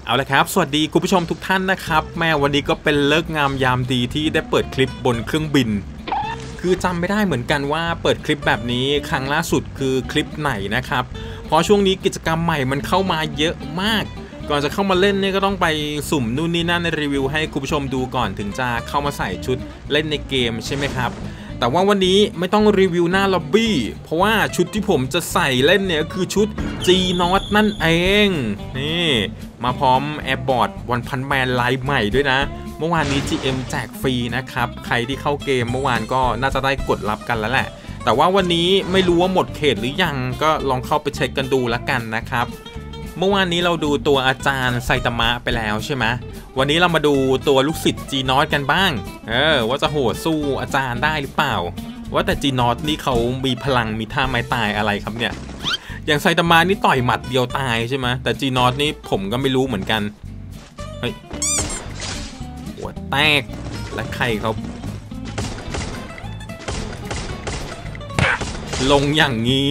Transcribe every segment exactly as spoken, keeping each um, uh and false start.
เอาละครับสวัสดีคุณผู้ชมทุกท่านนะครับแม่วันนี้ก็เป็นเลิกงามยามดีที่ได้เปิดคลิปบนเครื่องบินคือจำไม่ได้เหมือนกันว่าเปิดคลิปแบบนี้ครั้งล่าสุดคือคลิปไหนนะครับเพราะช่วงนี้กิจกรรมใหม่มันเข้ามาเยอะมากก่อนจะเข้ามาเล่นเนี่ยก็ต้องไปสุ่มนู่นนี่นั่นในรีวิวให้คุณผู้ชมดูก่อนถึงจะเข้ามาใส่ชุดเล่นในเกมใช่ไหมครับแต่ว่าวันนี้ไม่ต้องรีวิวหน้าล็อบบี้เพราะว่าชุดที่ผมจะใส่เล่นเนี่ยคือชุด จี น็อต นั่นเองนี่มาพร้อมแอร์บอร์ดวันพันแมนลายใหม่ด้วยนะเมื่อวานนี้ จี เอ็ม แจกฟรีนะครับใครที่เข้าเกมเมื่อวานก็น่าจะได้กดรับกันแล้วแหละแต่ว่าวันนี้ไม่รู้ว่าหมดเขตหรือยังก็ลองเข้าไปเช็คกันดูแล้วกันนะครับเมื่อวานนี้เราดูตัวอาจารย์ไซตามะไปแล้วใช่ไหมวันนี้เรามาดูตัวลูกศิษย์ จี น็อต กันบ้างเออว่าจะโหดสู้อาจารย์ได้หรือเปล่าว่าแต่ จี น็อต นี่เขามีพลังมีท่าไม้ตายอะไรครับเนี่ยอย่างไซตามะนี่ต่อยหมัดเดียวตายใช่ไหมแต่ จี น็อต นี่ผมก็ไม่รู้เหมือนกันเฮ้ยหัวแตกและใครเขาลงอย่างนี้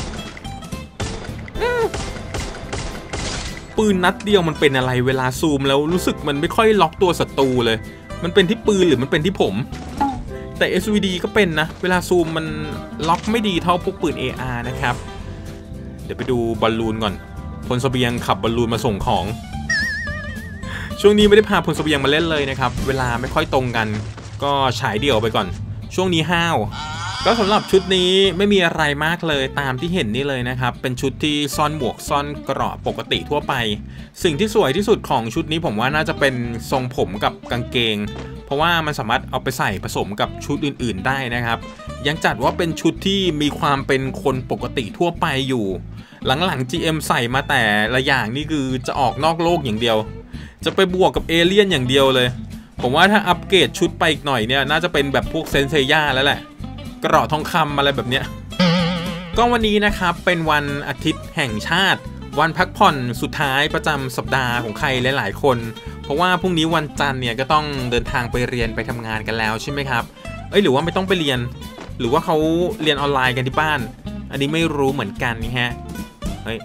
ปืนนัดเดียวมันเป็นอะไรเวลาซูมแล้วรู้สึกมันไม่ค่อยล็อกตัวศัตรูเลยมันเป็นที่ปืนหรือมันเป็นที่ผมแต่ เอส วี ดี ก็เป็นนะเวลาซูมมันล็อกไม่ดีเท่าพวกปืน เอ อาร์ นะครับเดี๋ยวไปดูบอลลูนก่อนพลเสบียงขับบอลลูนมาส่งของช่วงนี้ไม่ได้พาพลเสบียงมาเล่นเลยนะครับเวลาไม่ค่อยตรงกันก็ฉายเดี่ยวไปก่อนช่วงนี้ห้าวก็สำหรับชุดนี้ไม่มีอะไรมากเลยตามที่เห็นนี่เลยนะครับเป็นชุดที่ซ่อนหมวกซ่อนเกราะปกติทั่วไปสิ่งที่สวยที่สุดของชุดนี้ผมว่าน่าจะเป็นทรงผมกับกางเกงเพราะว่ามันสามารถเอาไปใส่ผสมกับชุดอื่นๆได้นะครับยังจัดว่าเป็นชุดที่มีความเป็นคนปกติทั่วไปอยู่หลังๆ จี เอ็ม ใส่มาแต่ละอย่างนี่คือจะออกนอกโลกอย่างเดียวจะไปบวกกับเอเลี่ยนอย่างเดียวเลยผมว่าถ้าอัปเกรดชุดไปอีกหน่อยเนี่ยน่าจะเป็นแบบพวกเซนเซย่าแล้วแหละกระรอกทองคำอะไรแบบเนี้ยก็วันนี้นะครับเป็นวันอาทิตย์แห่งชาติวันพักผ่อนสุดท้ายประจำสัปดาห์ของใครหลายๆคนเพราะว่าพรุ่งนี้วันจันทร์เนี่ยก็ต้องเดินทางไปเรียนไปทำงานกันแล้วใช่ไหมครับเอ้ยหรือว่าไม่ต้องไปเรียนหรือว่าเขาเรียนออนไลน์กันที่บ้านอันนี้ไม่รู้เหมือนกันนี่ฮะเฮ้ย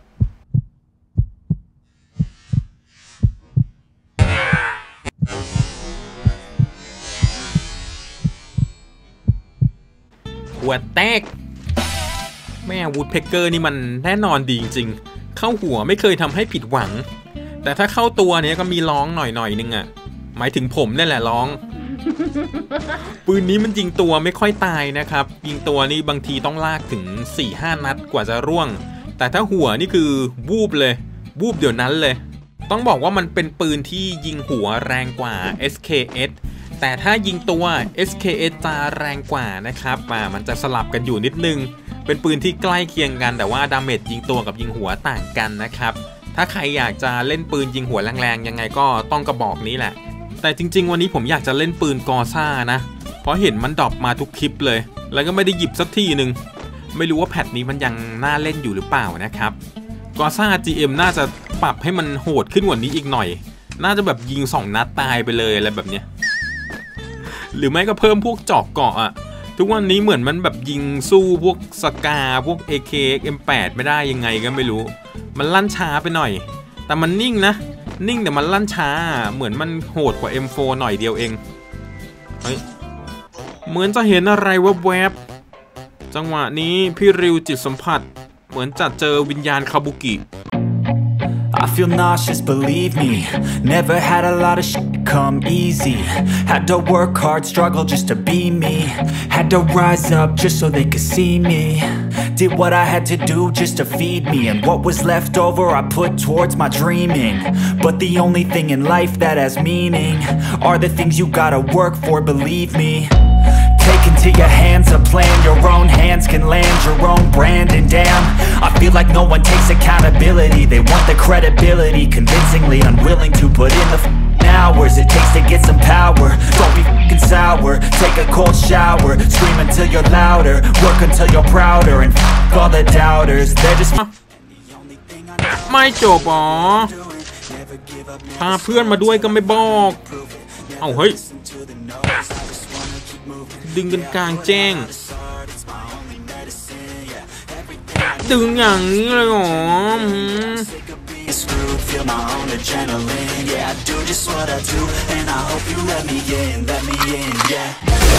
หัวแตกแม่วูดเพกเกอร์นี่มันแน่นอนดีจริงๆเข้าหัวไม่เคยทำให้ผิดหวังแต่ถ้าเข้าตัวเนี้ยก็มีร้องหน่อยๆนึงอ่ะหมายถึงผมนี่แหละร้องปืนนี้มันยิงตัวไม่ค่อยตายนะครับยิงตัวนี่บางทีต้องลากถึง สี่ห้า นัดกว่าจะร่วงแต่ถ้าหัวนี่คือวูบเลยวูบเดี๋ยวนั้นเลยต้องบอกว่ามันเป็นปืนที่ยิงหัวแรงกว่า เอส เค เอสแต่ถ้ายิงตัว เอส เค เอส จะแรงกว่านะครับมันจะสลับกันอยู่นิดนึงเป็นปืนที่ใกล้เคียงกันแต่ว่าดาเมจยิงตัวกับยิงหัวต่างกันนะครับถ้าใครอยากจะเล่นปืนยิงหัวแรงๆยังไงก็ต้องกระบอกนี้แหละแต่จริงๆวันนี้ผมอยากจะเล่นปืนกอซ่านะเพราะเห็นมันดรอปมาทุกคลิปเลยแล้วก็ไม่ได้หยิบสักทีหนึ่งไม่รู้ว่าแพทนี้มันยังน่าเล่นอยู่หรือเปล่านะครับกอซ่า จี เอ็ม น่าจะปรับให้มันโหดขึ้นกว่านี้อีกหน่อยน่าจะแบบยิงสองนัดตายไปเลยอะไรแบบเนี้ยหรือไม่ก็เพิ่มพวกจอกเกาะอะทุกวันนี้เหมือนมันแบบยิงสู้พวกสกาพวก เอ เค เอ็ม แปด ไม่ได้ยังไงก็ไม่รู้มันลั่นช้าไปหน่อยแต่มันนิ่งนะนิ่งแต่มันลั่นช้าเหมือนมันโหดกว่า เอ็ม โฟร์ หน่อยเดียวเองเฮ้ยเหมือนจะเห็นอะไรแวบๆจังหวะนี้พี่ริวจิตสัมผัสเหมือนจะเจอวิญญาณคาบุกิ I feel nauseous, believe me. Never had a lot of shit come easy. Had to work hard, struggle just to be me. Had to rise up just so they could see me. Did what I had to do just to feed me. And what was left over I put towards my dreaming. But the only thing in life that has meaning are the things you gotta work for, believe me. Take into your hands a plan, your own hands can land your own brand. And damn, I feel like no one takes accountability. They want the credibility, convincingly unwilling to put in the f***ing hours it takes to get some power. Don't be f***ing sour, take a cold shower. Scream until you're louder, work until you're prouder. And f*** all the doubters, they're just ไม่จบอ๋อพาเพื่อนมาด้วยก็ไม่บอกเอาเฮ้ยดึงกันกลางแจ้งดึงอย่างนี้เลยหรอ this rude, feel my own adrenaline. Yeah, I do just what I do, and I hope you let me in, let me in, yeah.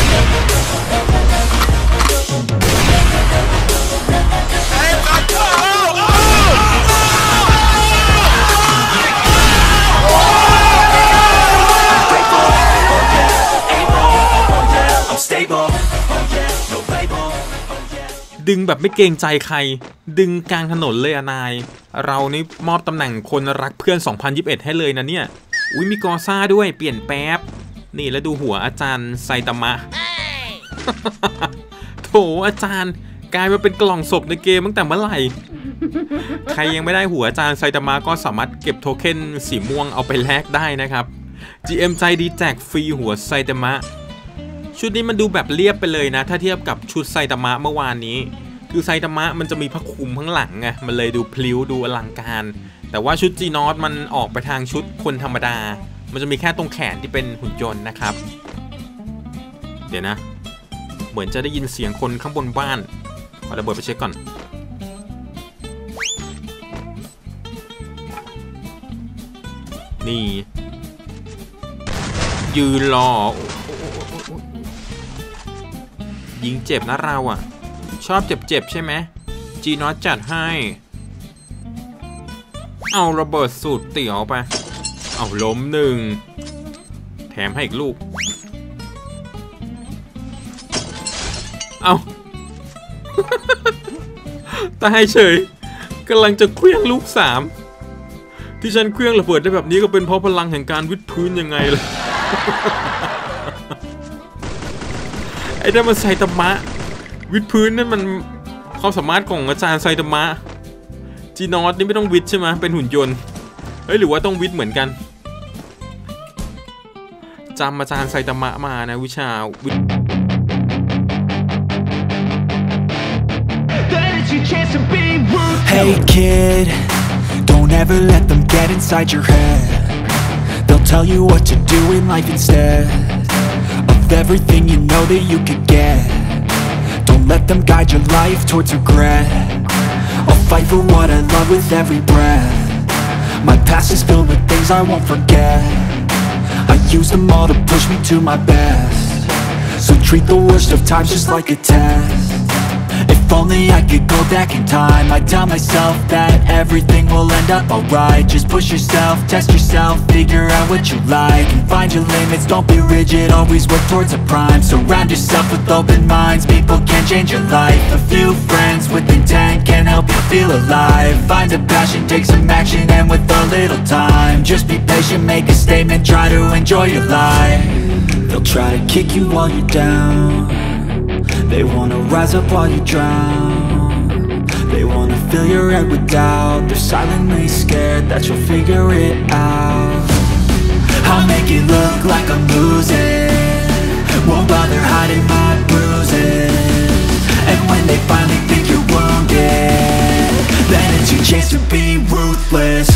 ดึงแบบไม่เกรงใจใครดึงกลางถนนเลยอะนายเรานี่มอบตำแหน่งคนรักเพื่อนสองพันยี่สิบเอ็ดให้เลยนะเนี่ยอุ้ยมีกอซ่าด้วยเปลี่ยนแป๊บนี่แล้วดูหัวอาจารย์ไซตามะ โถอาจารย์กลายมาเป็นกล่องศพในเกมตั้งแต่เมื่อไหร่ ใครยังไม่ได้หัวอาจารย์ไซตามะก็สามารถเก็บโทเค็นสีม่วงเอาไปแลกได้นะครับ จี เอ็ม ใจดีแจกฟรีหัวไซตามะชุดนี้มันดูแบบเรียบไปเลยนะถ้าเทียบกับชุดไซตามะเมื่อวานนี้คือไซตามะมันจะมีผ้าคลุมข้างหลังไงมันเลยดูพลิ้วดูอลังการแต่ว่าชุดจีนอสมันออกไปทางชุดคนธรรมดามันจะมีแค่ตรงแขนที่เป็นหุ่นยนต์นะครับเดี๋ยวนะเหมือนจะได้ยินเสียงคนข้างบนบ้านขอระเบิดไปเช็คก่อนนี่ยืนรอยิงเจ็บนะเราอ่ะชอบเจ็บๆใช่ไหมจีนอสจัดให้เอาระเบิดสูตรเตี๋ยวไปเอาล้มหนึ่งแถมให้อีกลูกเอา ตายเฉยกำลังจะเคลื่องลูกสามที่ฉันเคลื่องระเบิดได้แบบนี้ก็เป็นเพราะพลังแห่งการวิดพื้นยังไงล่ะ ไอ้นั่นมันไซตามะวิดพื้นนั่นมันความสามารถของอาจารย์ไซตามะจีนอสนี่ไม่ต้องวิดใช่ไหมเป็นหุ่นยนต์เฮ้ยหรือว่าต้องวิดเหมือนกันจำอาจารย์ไซตามะมานะวิชาวิด Hey kid, don't ever let them get inside your head. They'll tell you what to do in life instead of everything you know that you could get. Don't let them guide your life towards regret. I'll fight for what I love with every breath. My past is filled with things I won't forget. I use them all to push me to my best. So treat the worst of times just like a test. If only I could go back in time, I'd tell myself that everything will end up alright. Just push yourself, test yourself, figure out what you like, and find your limits, don't be rigid, always work towards a prime. Surround yourself with open minds, people can change your life. A few friends with intent can help you feel alive. Find a passion, take some action, and with a little time, just be patient, make a statement, try to enjoy your life. They'll try to kick you while you're down. They wanna rise up while you drown. They wanna fill your head with doubt. They're silently scared that you'll figure it out. I'll make it look like I'm losing, won't bother hiding my bruises. And when they finally think you're wounded, then it's your chance to be ruthless.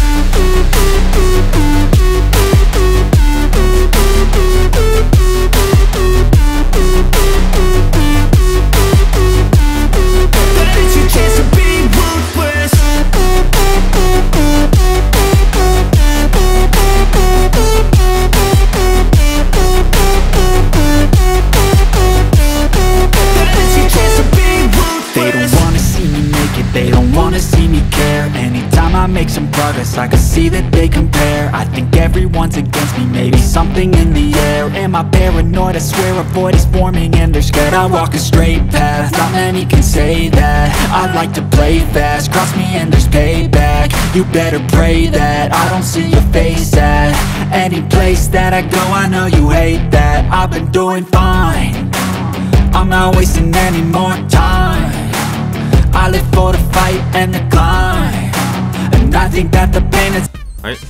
I can see that they compare. I think everyone's against me, maybe something in the air. Am I paranoid? I swear a void is forming and they're scared. I walk a straight path, not many can say that. I like to play fast, cross me and there's payback. You better pray that I don't see your face at any place that I go. I know you hate that. I've been doing fine, I'm not wasting any more time. I live for the fight and the climb, and I think that the pain is เฮ้ย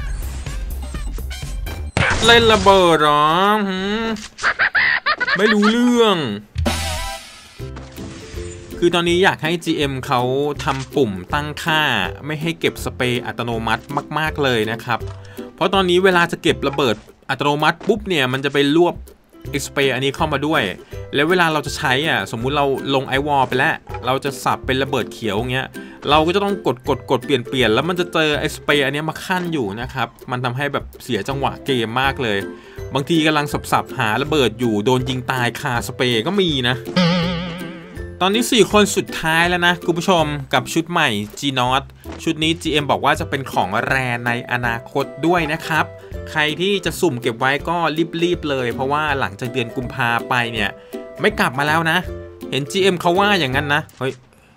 เล่นระเบิดหรอไม่รู้เรื่อง คือตอนนี้อยากให้ จี เอ็ม เขาทำปุ่มตั้งค่าไม่ให้เก็บสเปรย์อัตโนมัติมากๆเลยนะครับเพราะตอนนี้เวลาจะเก็บระเบิดอัตโนมัติปุ๊บเนี่ยมันจะไปรวบสเปรย์อันนี้เข้ามาด้วยแล้วเวลาเราจะใช้อ่ะสมมุติเราลงไอวอลไปแล้วเราจะสับเป็นระเบิดเขียวอย่างเงี้ยเราก็จะต้องกดกดกดเปลี่ยนเปลี่ยนแล้วมันจะเจอไอสเปรย์อันนี้มาขั้นอยู่นะครับมันทำให้แบบเสียจังหวะเกมมากเลยบางทีกำลังสับๆหาระเบิดอยู่โดนยิงตายคาสเปรย์ก็มีนะตอนนี้สี่คนสุดท้ายแล้วนะคุณผู้ชมกับชุดใหม่ จี นอต ชุดนี้ จี เอ็ม บอกว่าจะเป็นของแรในอนาคตด้วยนะครับใครที่จะสุ่มเก็บไว้ก็รีบๆเลยเพราะว่าหลังจากเดือนกุมภาไปเนี่ยไม่กลับมาแล้วนะเห็น จี เอ็ม เขาว่าอย่างนั้นนะเฮ้ย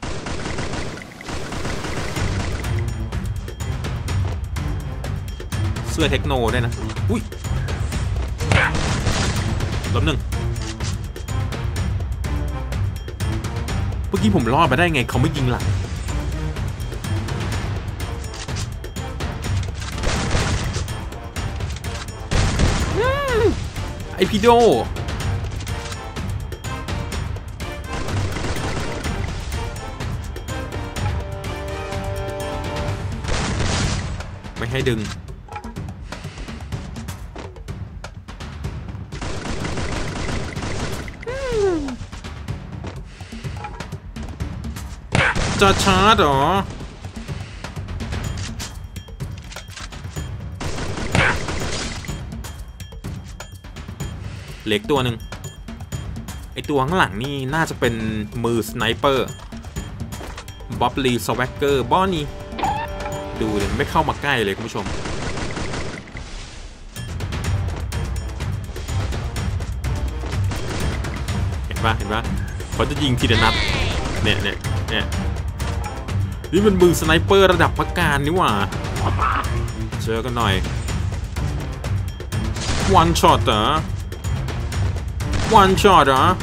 เสื้อเทคโนด้วยนะอุ้ยล้มหนึ่งเมื่อกี้ผมรอดมาได้ไงเขาไม่ยิงหลังไอพีโดไม่ให้ดึงจะชาร์จเหรอเหล็กตัวหนึ่งไอตัวข้างหลังนี่น่าจะเป็นมือสไนเปอร์บ๊อบลีสแวกเกอร์บอนี่ดูเลยไม่เข้ามาใกล้เลยคุณผู้ชมเห็นปะเห็นปะเขาจะยิงทีละนัดเนี่ยเนี่ยเนี่ยนี่มันมือสไนเปอร์ระดับพักการนี่หว่าเจอกันหน่อยวันช็อตเหรอวันช็อตเหรอ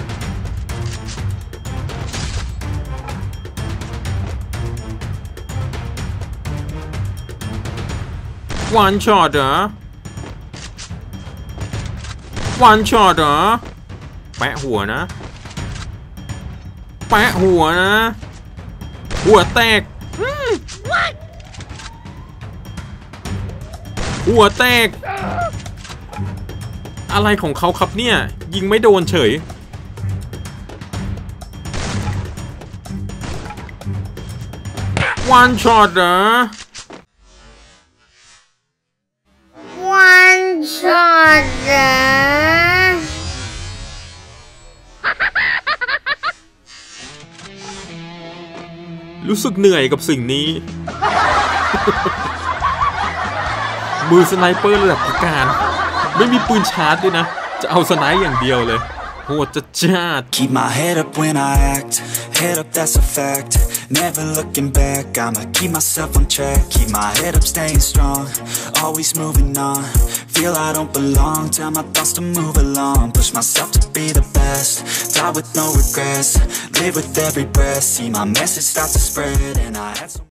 วันช็อตเหรอวันช็อตเหรอแปะหัวนะแปะหัวนะหัวแตกหัวแตกอะไรของเขาครับเนี่ยยิงไม่โดนเฉยวันช็อตเหรอวันช็อตเหรอรู้สึกเหนื่อยกับสิ่งนี้ มือสไนเปอร์ระดับพิการไม่มีปืนชาร์จด้วยนะจะเอาสไนป์อย่างเดียวเลยโหดจะจ้า Keep my head up when I act Head up, that's a fact Never looking back I'ma keep myself on track Keep my head up, staying strong Always moving on Feel I don't belong Tell my thoughts to move along Push myself to be the best Die with no regrets Live with every breath See my message start to spread And I had so